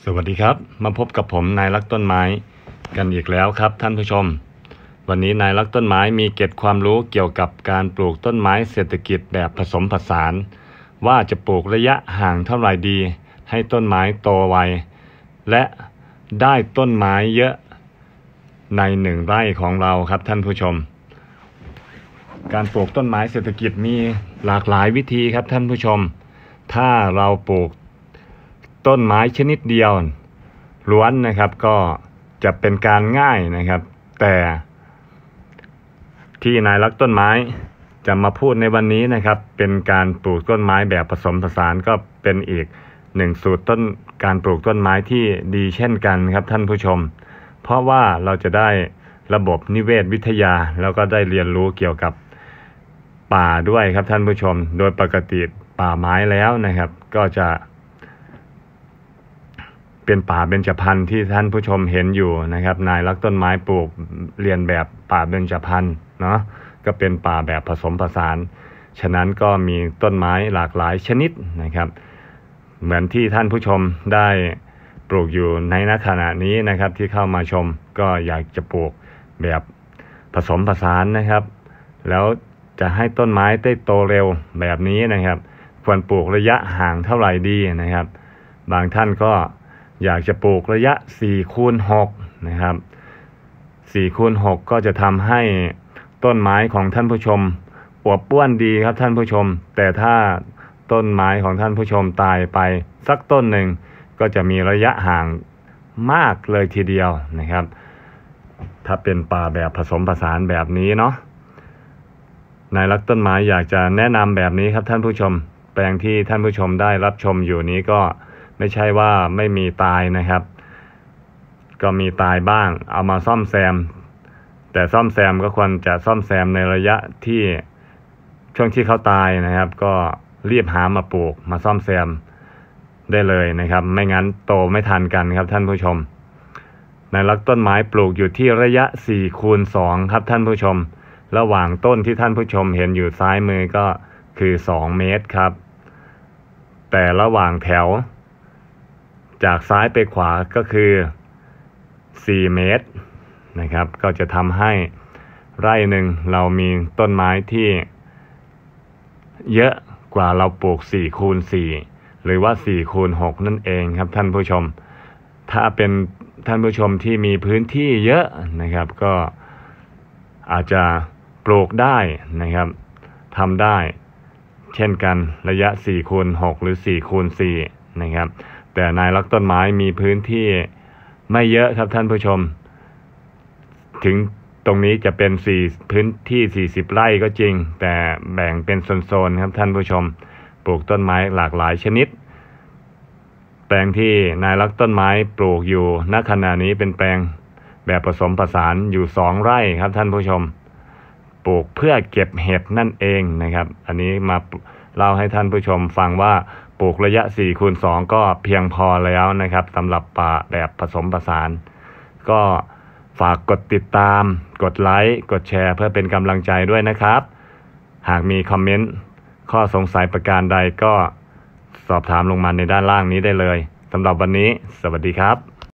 สวัสดีครับมาพบกับผมนายรักต้นไม้กันอีกแล้วครับท่านผู้ชมวันนี้นายรักต้นไม้มีเกร็ดความรู้เกี่ยวกับการปลูกต้นไม้เศรษฐกิจแบบผสมผสานว่าจะปลูกระยะห่างเท่าไหร่ดีให้ต้นไม้โตไวและได้ต้นไม้เยอะใน1 ไร่ของเราครับท่านผู้ชมการปลูกต้นไม้เศรษฐกิจมีหลากหลายวิธีครับท่านผู้ชมถ้าเราปลูกต้นไม้ชนิดเดียวล้วนนะครับก็จะเป็นการง่ายนะครับแต่ที่นายรักต้นไม้จะมาพูดในวันนี้นะครับเป็นการปลูกต้นไม้แบบผสมผสานก็เป็นอีก1 สูตรการปลูกต้นไม้ที่ดีเช่นกันครับท่านผู้ชมเพราะว่าเราจะได้ระบบนิเวศวิทยาแล้วก็ได้เรียนรู้เกี่ยวกับป่าด้วยครับท่านผู้ชมโดยปกติป่าไม้แล้วนะครับก็จะเป็นป่าเบญจพรรณที่ท่านผู้ชมเห็นอยู่นะครับนายรักต้นไม้ปลูกเรียนแบบป่าเบญจพรรณเนาะก็เป็นป่าแบบผสมผสานฉะนั้นก็มีต้นไม้หลากหลายชนิดนะครับเหมือนที่ท่านผู้ชมได้ปลูกอยู่ในขณะนี้นะครับที่เข้ามาชมก็อยากจะปลูกแบบผสมผสานนะครับแล้วจะให้ต้นไม้ได้โตเร็วแบบนี้นะครับควรปลูกระยะห่างเท่าไหร่ดีนะครับบางท่านก็อยากจะปลูกระยะ4x6นะครับ4x6ก็จะทำให้ต้นไม้ของท่านผู้ชมอวบอ้วนดีครับท่านผู้ชมแต่ถ้าต้นไม้ของท่านผู้ชมตายไปสักต้นหนึ่งก็จะมีระยะห่างมากเลยทีเดียวนะครับถ้าเป็นป่าแบบผสมผสานแบบนี้เนาะนายรักต้นไม้อยากจะแนะนำแบบนี้ครับท่านผู้ชมแปลงที่ท่านผู้ชมได้รับชมอยู่นี้ก็ไม่ใช่ว่าไม่มีตายนะครับก็มีตายบ้างเอามาซ่อมแซมแต่ซ่อมแซมก็ควรจะซ่อมแซมในระยะที่ช่วงที่เขาตายนะครับก็รีบหามาปลูกมาซ่อมแซมได้เลยนะครับไม่งั้นโตไม่ทันกันครับท่านผู้ชมนายรักต้นไม้ปลูกอยู่ที่ระยะ4x2ครับท่านผู้ชมระหว่างต้นที่ท่านผู้ชมเห็นอยู่ซ้ายมือก็คือ2 เมตรครับแต่ระหว่างแถวจากซ้ายไปขวาก็คือ4 เมตรนะครับก็จะทำให้ไร่หนึ่งเรามีต้นไม้ที่เยอะกว่าเราปลูก4x4หรือว่า4x6นั่นเองครับท่านผู้ชมถ้าเป็นท่านผู้ชมที่มีพื้นที่เยอะนะครับก็อาจจะปลูกได้นะครับทำได้เช่นกันระยะ4x6หรือ4x4นะครับแต่นายรักต้นไม้มีพื้นที่ไม่เยอะครับท่านผู้ชมถึงตรงนี้จะเป็นพื้นที่40 ไร่ก็จริงแต่แบ่งเป็นโซนๆครับท่านผู้ชมปลูกต้นไม้หลากหลายชนิดแปลงที่นายรักต้นไม้ปลูกอยู่ณขณะนี้เป็นแปลงแบบผสมผสานอยู่2 ไร่ครับท่านผู้ชมปลูกเพื่อเก็บเห็ดนั่นเองนะครับอันนี้มาเล่าให้ท่านผู้ชมฟังว่าปลูกระยะ4x2ก็เพียงพอแล้วนะครับสำหรับป่าแบบผสมผสานก็ฝากกดติดตามกดไลค์กดแชร์เพื่อเป็นกำลังใจด้วยนะครับหากมีคอมเมนต์ข้อสงสัยประการใดก็สอบถามลงมาในด้านล่างนี้ได้เลยสำหรับวันนี้สวัสดีครับ